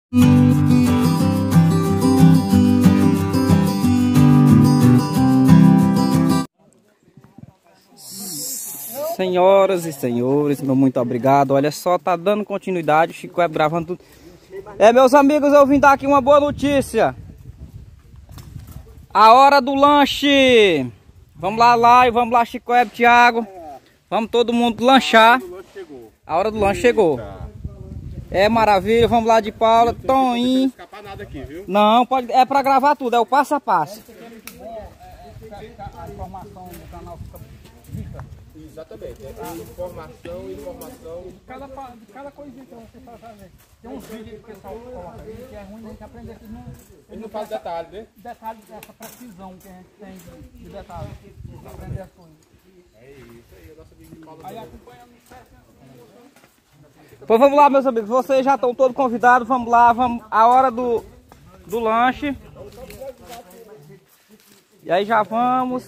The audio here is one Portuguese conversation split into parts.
Senhoras e senhores, meu muito obrigado. Olha só, tá dando continuidade, o Chico Web gravando tudo. Meus amigos, eu vim dar aqui uma boa notícia. A hora do lanche. Vamos lá, vamos lá, Chico Web, Thiago. Vamos todo mundo lanchar. A hora do lanche chegou. É maravilha, vamos lá de Paula, Toninho. Não escapar nada aqui, viu? Não, pode, é pra gravar tudo, é o passo a passo. A informação do canal fica rica. Exatamente, informação. De cada coisinha que você faz fazer. Tem uns vídeos que o pessoal coloca aí que é ruim a gente aprender que não. Ele não faz detalhe, né? Detalhe dessa precisão que a gente tem de detalhe. De aprender as coisas. É isso aí, a nossa amiga de Paula. Aí acompanhando o certo. Pois vamos lá, meus amigos, vocês já estão todos convidados, vamos lá, vamos a hora do lanche. E aí já vamos.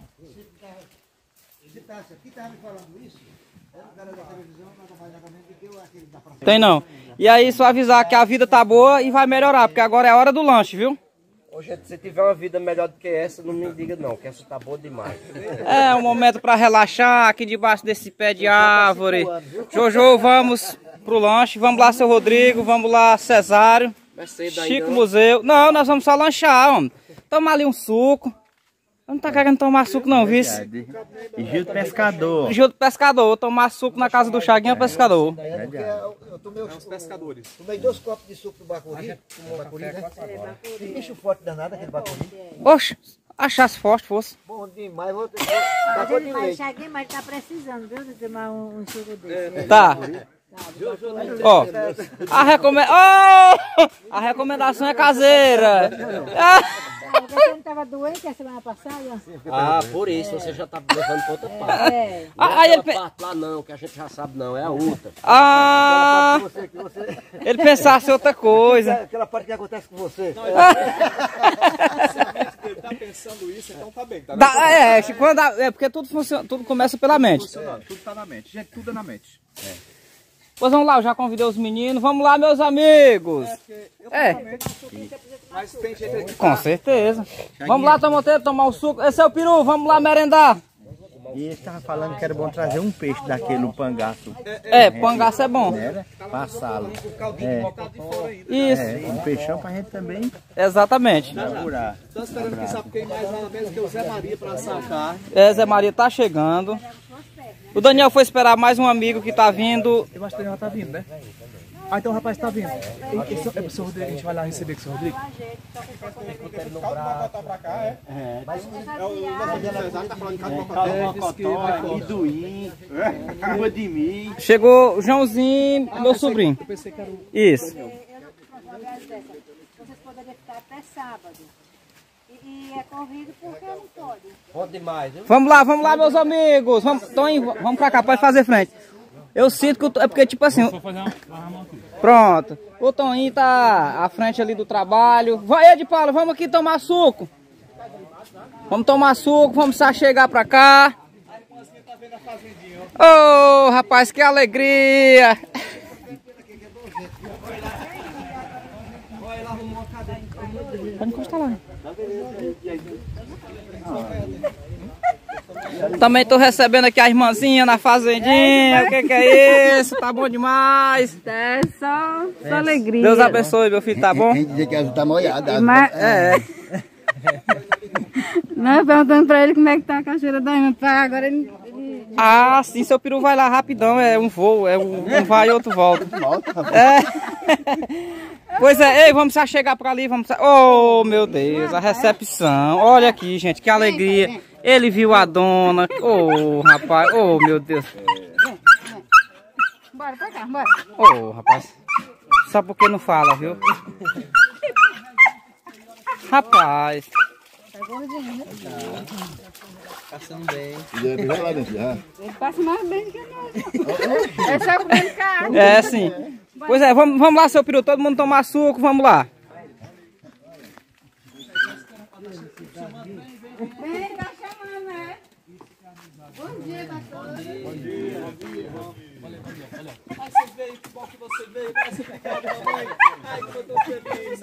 Tem não. E aí só avisar que a vida tá boa e vai melhorar, porque agora é a hora do lanche, viu? Hoje, se você tiver uma vida melhor do que essa, não me diga não, que essa tá boa demais. É um momento para relaxar aqui debaixo desse pé de árvore. Jojo, vamos pro lanche. Vamos lá, seu Rodrigo. Vamos lá, Cesário. Chico Museu. Não, nós vamos só lanchar, homem. Tomar ali um suco. Eu não tá querendo tomar suco não, viu? E Gil do Pescador. Gil do Pescador. Tomar suco na casa do Chaguinha Pescador. Eu tomei os pescadores. Tomei 2 copos de suco do Bacuri. Né? Que bicho forte danado aquele Bacuri. Oxe, achasse forte fosse. Bom demais. Mas Chaguinha, mas tá precisando, viu, de tomar um suco desse. Tá. Ó, a recomendação é caseira. Porque você não estava doente a semana passada? Ah, por isso, você já tá levando para outra parte. É. Não é aquela parte lá não, que a gente já sabe não, é a outra. Ah, ele pensasse outra coisa. Aquela parte que acontece com você. Ele tá pensando isso, então tá bem. Tá Porque tudo funciona, tudo começa pela mente. Tudo tá na mente, gente, tudo é na mente. Pois vamos lá, eu já convidei os meninos. Vamos lá, meus amigos. Mas tem jeito aqui. Com certeza. Vamos lá, Tomoteiro, tomar um suco. Esse é o peru, vamos lá merendar. E ele estava falando que era bom trazer um peixe daquele, um pangaço. Pangaço é bom. Era passá-lo. Isso. Um peixão pra gente também Exatamente. inaugurar. Tô esperando que sabe quem mais lá na mesa, que é o Zé Maria pra assar a carne. Zé Maria tá chegando. O Daniel foi esperar mais um amigo que tá vindo. Eu acho que ele já tá vindo, né? Ah, então o rapaz tá vindo. É pro seu Rodrigo, a gente vai lá receber com o seu Rodrigo? Chegou o Joãozinho, meu sobrinho. Isso. Vocês poderiam ficar até sábado. E é corrido porque não pode. Pode demais, viu? Vamos lá, meus amigos. Vamos pra cá, pode fazer frente. Eu sinto que é porque, tipo assim. Pronto. O Toninho tá à frente ali do trabalho. Vai, Ed Paulo, vamos aqui tomar suco. Vamos tomar suco, vamos só chegar pra cá. Ô, rapaz, que alegria. Pode encostar lá. Também tô recebendo aqui a irmãzinha na fazendinha. O que é isso? Tá bom demais. É só alegria. Deus abençoe, meu filho, tá bom? Quem dizer que ela tá molhada. Nós perguntando pra ele como é que tá a cachoeira da irmã. Agora ele... Ah, sim, seu peru vai lá rapidão. É um voo, é um vai e outro volta. Pois é, ei, vamos já chegar por ali, vamos... Oh, meu Deus, a recepção. Olha aqui, gente, que alegria. Ele viu a dona. Oh, rapaz, oh, meu Deus. Bora pra cá, bora. Oh, rapaz. Só porque não fala, viu? Rapaz. Tá gordinho, né? Passando bem. Ele passa mais bem do que nós. É só comendo carne. É, sim. Pois é, vamos lá, seu peru, todo mundo tomar suco, vamos lá. Vem, tá chamando, né? Bom dia, pastor. Bom dia. Valeu. Ai, você veio, que bom que você veio. Vai ser obrigado, mamãe. Ai, que eu tô feliz.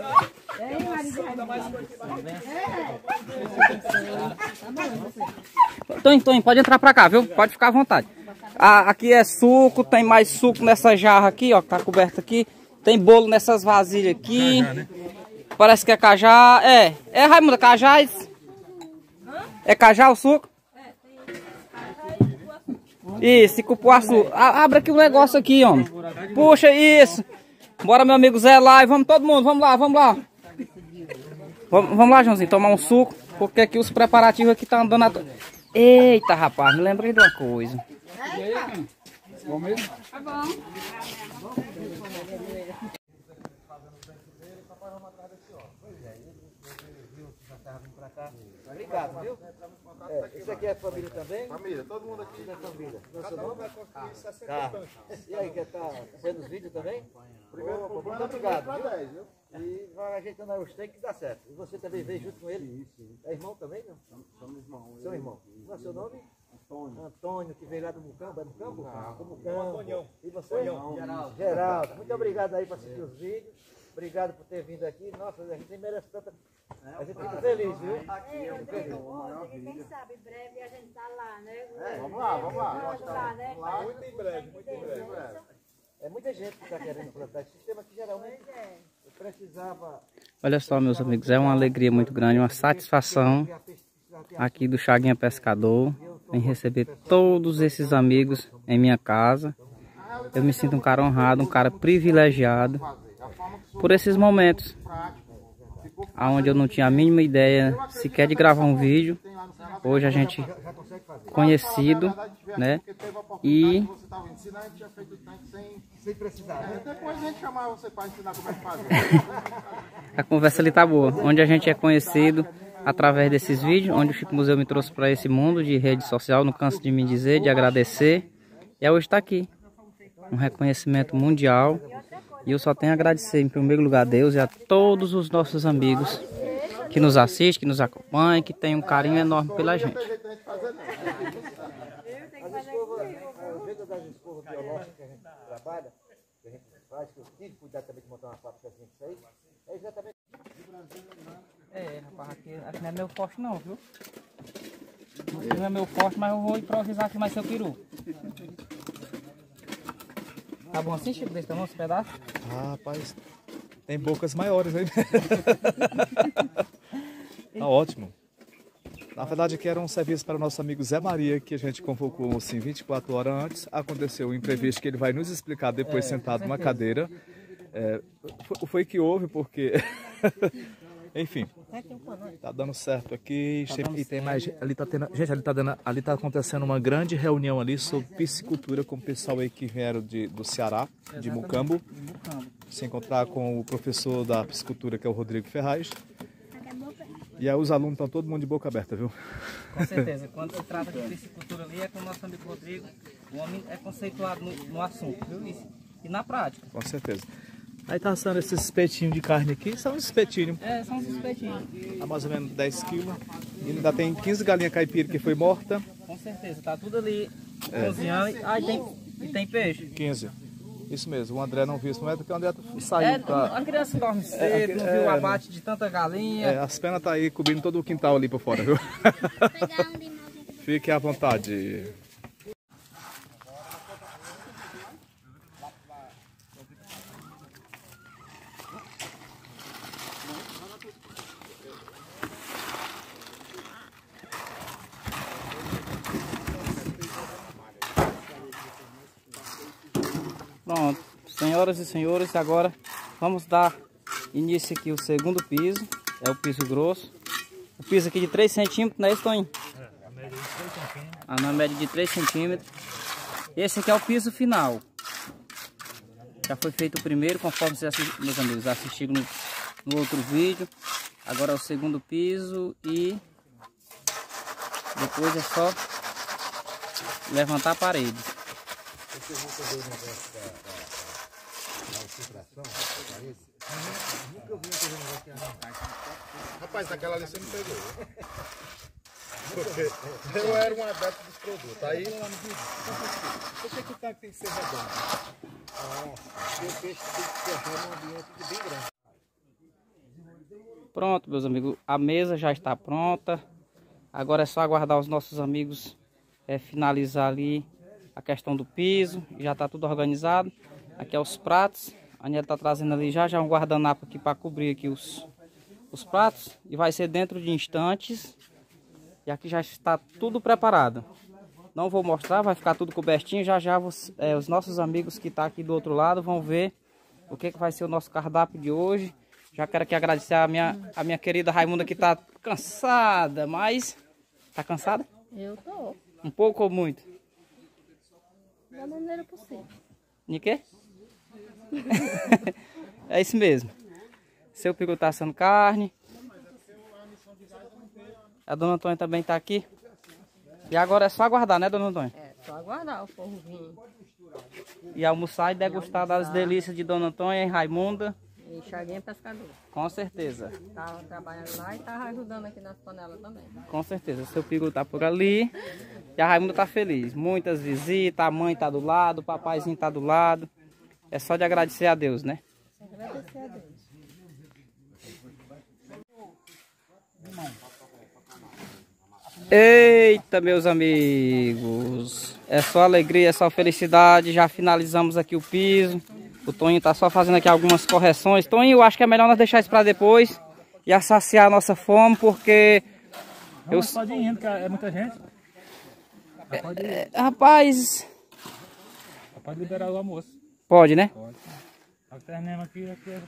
Tonho, pode entrar pra cá, viu? Pode ficar à vontade. Aqui é suco, tem mais suco nessa jarra aqui, ó, que tá coberta aqui. Tem bolo nessas vasilhas aqui. Cajá, né? Parece que é cajá. É Raimundo, cajá. É cajá o suco? Isso, cupuaçu. Abre aqui o negócio aqui, homem. Puxa, isso. Bora, meu amigo Zé lá e vamos todo mundo, vamos lá. Vamos lá, Joãozinho, tomar um suco, porque aqui os preparativos aqui tá andando Eita, rapaz, me lembrei de uma coisa. Bom mesmo? Tá bom. Obrigado, viu? Isso aqui é família também? Família, todo mundo aqui é família. Nosso nome vai conseguir 60 tantos. E aí, quer estar vendo os vídeos também? Primeiro, muito obrigado, viu? E vai ajeitando aí os trem que dá certo. E você também veio junto com ele? É irmão também, não? Somos irmãos. Seu irmão. Qual é o seu nome? Antônio, que veio lá do Mucambo. É Mucambo? Do Mucambo. E você? Geraldo. Muito obrigado aí por assistir os vídeos. Obrigado por ter vindo aqui. Nossa, a gente nem merece tanta... A gente fica feliz, viu? Quem sabe, breve a gente tá lá, né? Vamos lá. Muito em breve. É muita gente que está querendo plantar esse sistema que geralmente precisava... Olha só, meus amigos, é uma alegria muito grande, uma satisfação aqui do Chaguinha Pescador em receber todos esses amigos em minha casa. Eu me sinto um cara honrado, um cara privilegiado por esses momentos onde eu não tinha a mínima ideia sequer de gravar um vídeo. Hoje a gente conhecido, né? E Depois a gente chamar você para ensinar como é que faz. a conversa ali tá boa. Onde a gente é conhecido através desses vídeos, onde o Chico Museu me trouxe para esse mundo de rede social, não canso de me dizer, de agradecer. E hoje está aqui. Um reconhecimento mundial. E eu só tenho a agradecer, em primeiro lugar, a Deus e a todos os nossos amigos que nos assistem, que nos acompanham, que têm um carinho enorme pela gente. As escovas biológicas que a gente trabalha, que a gente faz, que eu tive cuidado também de montar uma fábrica assim, isso aí, é exatamente... Rapaz, aqui não é meu forte não, viu? Não é meu forte, mas eu vou improvisar aqui mais seu peru. Tá bom assim, Chico, desse tamanho, esse pedaço? Rapaz, tem bocas maiores aí. Tá ótimo. Na verdade, aqui era um serviço para o nosso amigo Zé Maria, que a gente convocou assim 24 horas antes. Aconteceu um imprevisto que ele vai nos explicar depois sentado numa cadeira. Foi que houve, porque... Enfim, tá dando certo aqui. E tem mais... Ali tá tendo, gente, ali tá acontecendo uma grande reunião ali sobre piscicultura com o pessoal aí que vieram do Ceará, de Mucambo. Se encontrar com o professor da piscicultura, que é o Rodrigo Ferraz. E aí os alunos estão todo mundo de boca aberta, viu? Com certeza. Quando se trata de piscicultura ali, é com o nosso amigo Rodrigo. O homem é conceituado no assunto, viu? E na prática. Com certeza. Aí tá assando esses espetinhos de carne aqui. São uns espetinhos. São uns espetinhos. Há mais ou menos 10 quilos. E ainda tem 15 galinhas caipira que foi morta. Com certeza. Tá tudo ali cozinhando. E tem peixe. 15. Isso mesmo. O André não viu isso, mas é porque o André saiu. A criança dorme cedo, não viu o abate de tanta galinha. As penas tá aí cobrindo todo o quintal ali por fora, viu? Fique à vontade. Pronto, senhoras e senhores, agora vamos dar início aqui o segundo piso, é o piso grosso. O piso aqui de 3 centímetros, não é isso, Toninho? A média de 3 centímetros. Na média de 3 centímetros. Esse aqui é o piso final. Já foi feito o primeiro, conforme vocês, meus amigos, assistiram no outro vídeo. Agora é o segundo piso e depois é só levantar a parede. Você nunca viu o negócio da infiltração? Nunca vi aquele negócio que arrancar. Rapaz, naquela ali você não pegou. Porque eu era um adepto dos produtos. Aí, por que o tanque tem que ser redondo? Porque o peixe tem que ser num ambiente bem grande. Pronto, meus amigos, a mesa já está pronta. Agora é só aguardar os nossos amigos finalizar ali a questão do piso. Já está tudo organizado. Aqui é os pratos. A Aniela está trazendo ali já um guardanapo aqui para cobrir aqui os pratos. E vai ser dentro de instantes. E aqui já está tudo preparado. Não vou mostrar, vai ficar tudo cobertinho. Já já os nossos amigos que estão aqui do outro lado vão ver o que vai ser o nosso cardápio de hoje. Já quero aqui agradecer a minha querida Raimunda, que está cansada, mas... Tá cansada? Eu tô. Um pouco ou muito? Da maneira possível. De quê? É isso mesmo. Seu Pico tá assando carne. A dona Antônia também tá aqui. E agora é só aguardar, né, dona Antônia? É, só aguardar o povo vir. E almoçar e degustar das delícias de dona Antônia e Raimunda. E Chaguinha Pescador. Com certeza. Tava trabalhando lá e tava ajudando aqui nas panelas também. Com certeza. Seu Pico tá por ali. E a Raimunda tá feliz. Muitas visitas, a mãe tá do lado, o papaizinho tá do lado. É só de agradecer a Deus, né? Agradecer a Deus. Eita, meus amigos. É só alegria, é só felicidade. Já finalizamos aqui o piso. O Toninho tá só fazendo aqui algumas correções. Toninho, eu acho que é melhor nós deixar isso para depois. E saciar a nossa fome, porque... Não, mas pode ir indo, que é muita gente. Rapaz... Pode liberar o almoço. Pode, né? Pode. Terminamos aqui.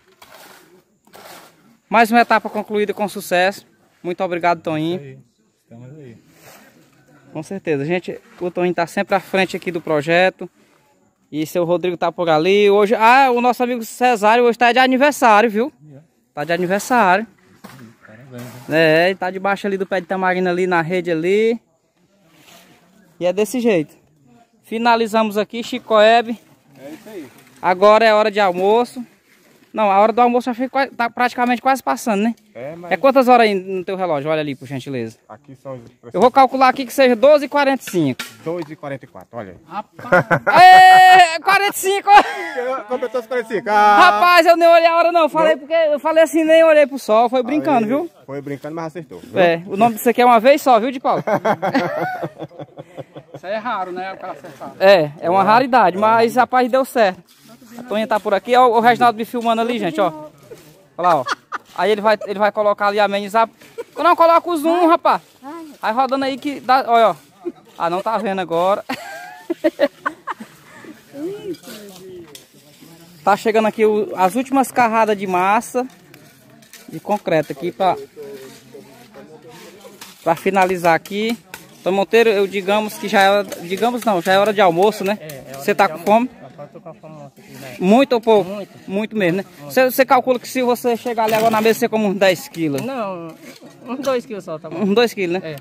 Mais uma etapa concluída com sucesso. Muito obrigado, Toninho. Aí. Estamos aí. Com certeza. Gente, o Toninho tá sempre à frente aqui do projeto. E seu Rodrigo tá por ali. Hoje, o nosso amigo Cesário hoje tá de aniversário, viu? Tá de aniversário. Parabéns. É, ele tá debaixo ali do pé de tamarina ali na rede ali. E é desse jeito. Finalizamos aqui, Chicoeb. É isso aí. Agora é hora de almoço. Não, a hora do almoço já tá praticamente quase passando, né? É quantas horas aí no teu relógio? Olha ali, por gentileza. Aqui são... Eu vou calcular aqui que seja 12h45. 2h44, olha aí. Rapaz! Ê, 45! Completou os 45. Rapaz, eu nem olhei a hora não. Eu falei assim, nem olhei pro sol. Foi brincando, Aí, viu? Foi brincando, mas acertou. Viu? É, o nome disso aqui é uma vez só, viu, de Paulo? Isso aí é raro, né? O cara acertar. É uma raridade, mas rapaz, deu certo. A Toninha tá por aqui, ó, o Reginaldo me filmando ali, gente, ó. Olha lá, ó. Aí ele vai colocar ali, amenizar. Não, coloca o zoom, rapaz. Aí rodando aí que dá, olha, ó. Ah, não tá vendo agora. Tá chegando aqui as últimas carradas de massa de concreto aqui pra finalizar aqui. Então, Monteiro, eu digamos que já é hora, já é hora de almoço, né? Você tá com fome? Muito ou pouco? Muito mesmo, né? Você calcula que se você chegar ali agora na mesa, você come uns 10 quilos? Não, uns 2 quilos só, tá bom? Uns 2 quilos, né?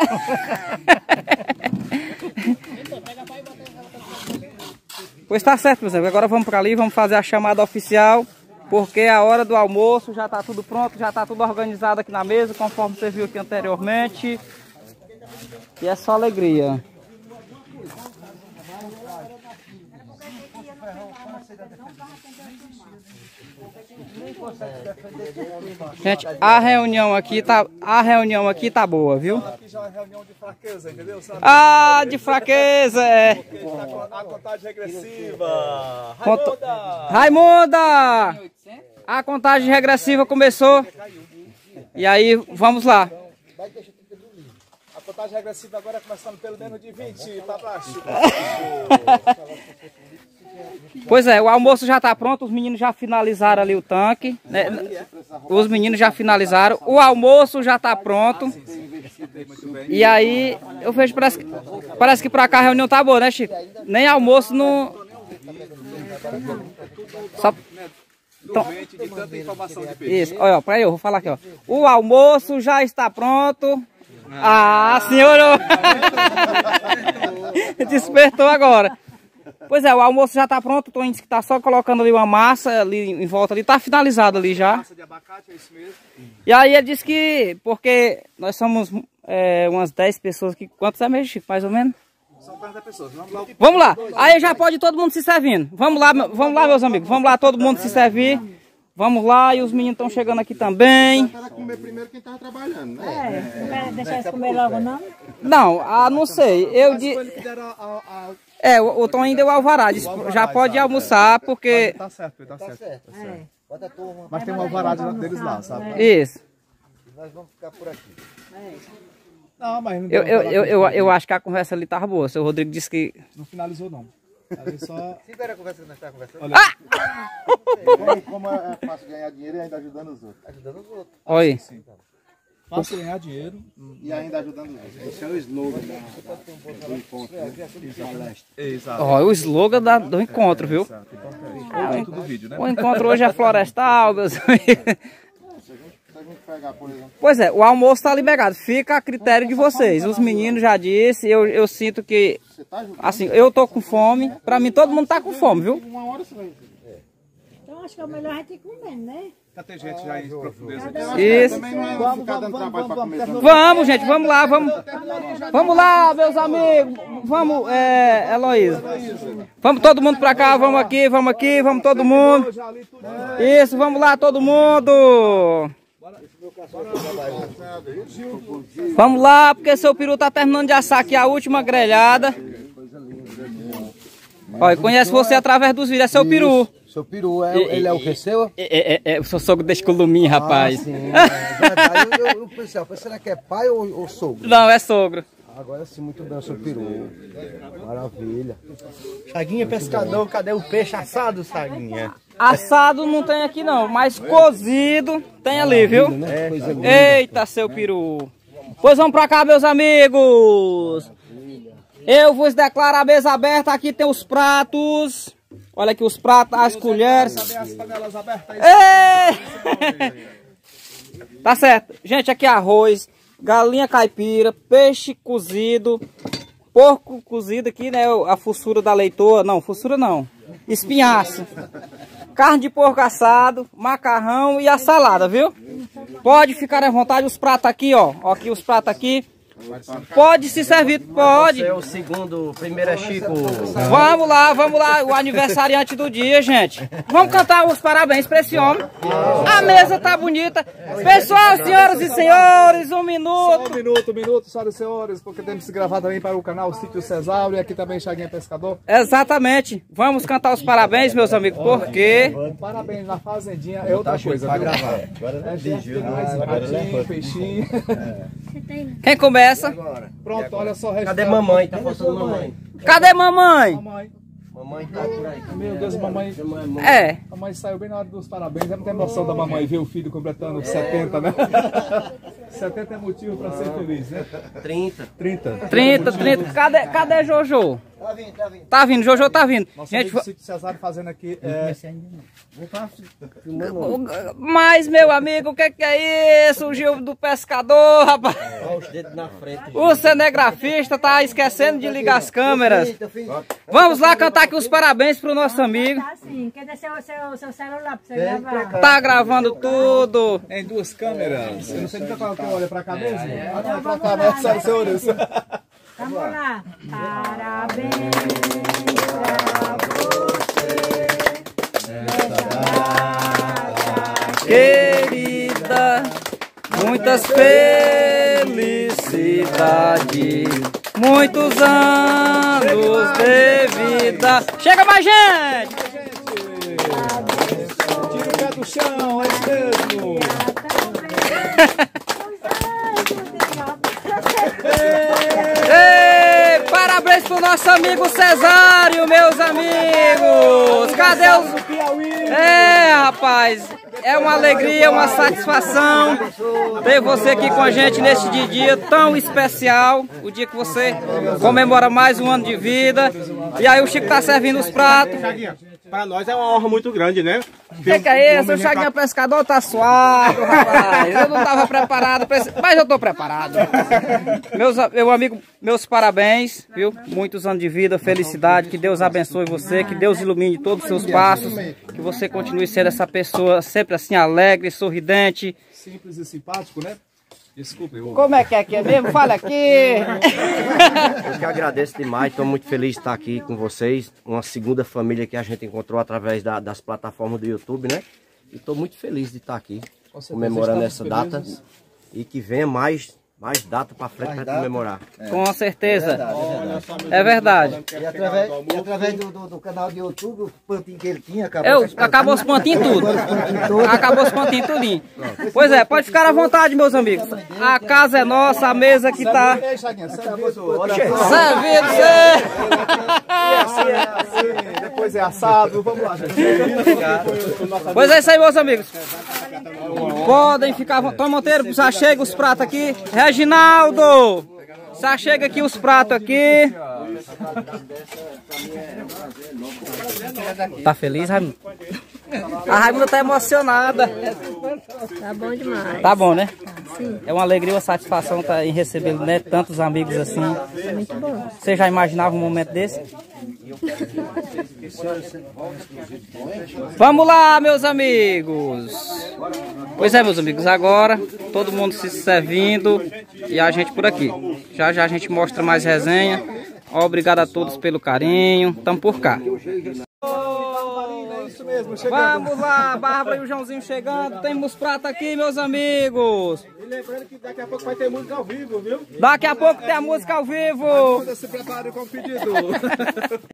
Pois tá certo, meus amigos. Agora vamos para ali, vamos fazer a chamada oficial, porque a hora do almoço já tá tudo pronto, já tá tudo organizado aqui na mesa, conforme você viu aqui anteriormente. E é só alegria. Gente, a reunião aqui tá boa, viu? Aqui já é reunião de fraqueza, entendeu? Sabe? Ah, de fraqueza, é. Porque tá a contagem regressiva. Raimunda! A contagem regressiva começou. E aí, vamos lá. A contagem regressiva agora começando pelo menos de 20 para baixo. Pois é, o almoço já tá pronto, os meninos já finalizaram ali o tanque, né? Os meninos já finalizaram, o almoço já tá pronto. E aí, eu vejo, parece que pra cá a reunião tá boa, né, Chico? Nem almoço não... Só... Então... Isso, olha, pra eu vou falar aqui, ó. O almoço já está pronto. Ah, senhor! Despertou agora. Pois é, o almoço já tá pronto, o Toninho disse que tá só colocando ali uma massa ali em volta ali, tá finalizado ali já. Massa de abacate, é isso mesmo? E aí ele disse que, porque nós somos umas 10 pessoas aqui. Quantos é mesmo, Chico? Mais ou menos? São 40 pessoas. Vamos lá. Aí já pode todo mundo se servindo. Vamos lá, meus amigos. Vamos lá, todo mundo se servir. Vamos lá, e os meninos estão chegando aqui também. Para comer primeiro quem tava trabalhando, né? Deixar eles comer logo, não? Não, não sei. O Tom ainda deu alvará. Disse, já pode almoçar, porque... Tá certo. Mas tem um alvará deles lá, sabe? Isso. Nós vamos ficar por aqui. Não, mas não eu acho que a conversa ali tava boa. O seu Rodrigo disse que... Não finalizou, não. Aí só... Se der a conversa que nós estamos conversando. Olha. Como é fácil ganhar dinheiro e ainda ajudando os outros. Ajudando os outros. Olha aí. Fácil ganhar dinheiro e ainda ajudando os outros. Esse é o slogan do encontro. Exato. Olha o slogan do encontro, viu? É o do vídeo, né? O encontro hoje é florestal, meus amigos. Pois é, o almoço tá liberado. Fica a critério de vocês. Os meninos já disse, eu sinto que... Assim, eu tô com fome. Pra mim, todo mundo tá com fome, viu? Então acho que é melhor a gente ir comendo, né? Já tem gente já em profundeza. Isso. Vamos, gente, vamos lá, vamos lá, meus amigos. Vamos, Heloísa. Vamos todo mundo pra cá, vamos aqui, vamos todo mundo. Isso, vamos lá, todo mundo. Vamos lá, porque seu peru tá terminando de assar aqui a última grelhada. Olha, conhece você através dos vídeos, é seu peru. Seu peru, ele é o que seu? Eu sou sogro desse columinho, rapaz. Sim, verdade. Eu pensei, será que é pai ou sogro? Não, é sogro. Agora sim, muito bem, seu peru. Maravilha. Chaguinha pescador, cadê o peixe assado, Chaguinha? Assado não tem aqui não, mas cozido tem ali, viu? Eita, seu peru. Pois vamos pra cá, meus amigos. Eu vos declaro a mesa aberta, aqui tem os pratos. Olha aqui os pratos, as colheres. Cadê as panelas abertas? Tá certo. Gente, aqui arroz, galinha caipira, peixe cozido, porco cozido aqui, né? A fuçura da leitoa. Não, fuçura não. Espinhaço. Carne de porco assado, macarrão e a salada, viu? Pode ficar à vontade. Os pratos aqui, ó. Aqui os pratos aqui. Pode se servir, pode. Você é o segundo, o primeiro é Chico. Vamos lá, o aniversariante do dia, gente. Vamos cantar os parabéns para esse homem. A mesa tá bonita. Pessoal, senhoras e senhores, um minuto. Só um minuto, senhoras e senhores, porque temos que gravar também para o canal Sítio Cesário e aqui também Chaguinha Pescador. Exatamente. Vamos cantar os parabéns, meus amigos, porque... Parabéns na fazendinha é outra coisa, viu? Agora peixinho. Quem começa? Pronto, olha só. Cadê mamãe? Tá faltando mamãe. Cadê mamãe? Mamãe tá por aí. Meu Deus, mamãe. É. Mamãe saiu bem na hora dos parabéns. É muita emoção da mamãe ver o filho completando 70, né? 70 é motivo pra ser feliz, né? 30. 30. Cadê Jojo? Tá vindo, Jojo tá vindo. Nossa, gente, o Sítio Cesário fazendo aqui. Mas, meu amigo, o que é isso? O Gil do pescador, rapaz. Olha os dedos na frente. O cinegrafista tá esquecendo de ligar as câmeras. Vamos lá cantar aqui os parabéns pro nosso amigo. Tá sim, quer deixar o seu celular pra você gravar? Tá gravando tudo. Em duas câmeras. Eu não sei nem qual que eu olho pra cá mesmo. Olha pra cá, né, senhoras e senhores? Vamos lá. Parabéns pra você. Querida, muitas felicidades, muitos anos de vida. Chega mais, gente! Tira o pé do chão, é isso mesmo. Ei, parabéns pro nosso amigo Cesário, meus amigos! Cadê os... rapaz, é uma alegria, uma satisfação ter você aqui com a gente nesse dia tão especial, o dia que você comemora mais um ano de vida. E aí o Chico tá servindo os pratos. Para nós é uma honra muito grande, né? O que é isso? O Chaguinha Pescador tá suado, rapaz. Eu não tava preparado, mas eu tô preparado. Meu amigo, meus parabéns, viu? Muitos anos de vida, felicidade, que Deus abençoe você, que Deus ilumine todos os seus passos, que você continue sendo essa pessoa sempre assim alegre, sorridente. Simples e simpático, né? Desculpe. Como é que é mesmo? Fala aqui. Eu que agradeço demais, estou muito feliz de estar aqui com vocês. Uma segunda família que a gente encontrou através das plataformas do YouTube, né? E estou muito feliz de estar aqui, comemorando essa data. E que venha mais data para frente para comemorar. Com certeza. É verdade. E através do canal de YouTube, o pantinho que ele tinha, acabou os pantinhos tudo. Acabou os pantinhos tudinho. Pois é, pode ficar à vontade, meus amigos. A casa é nossa, a mesa que tá servido. Depois é assado. Vamos lá, gente. Pois é isso aí, meus amigos. Podem ficar à vontade. Tom Monteiro, já chega os pratos aqui. Reginaldo! Já chega aqui os pratos aqui. Tá feliz, Raimundo? A Raimunda tá emocionada. Tá bom demais. Tá bom, né? Sim. É uma alegria, uma satisfação estar em receber, né, tantos amigos assim. É muito bom. Você já imaginava um momento desse? Vamos lá, meus amigos. Pois é, meus amigos, agora todo mundo se servindo e a gente por aqui. Já já a gente mostra mais resenha. Obrigado a todos pelo carinho. Tamo por cá. Vamos lá, Bárbara e o Joãozinho chegando. Temos prato aqui, meus amigos. E lembrando que daqui a pouco vai ter música ao vivo, viu? Daqui a pouco tem a música ao vivo. Se prepare com o pedido.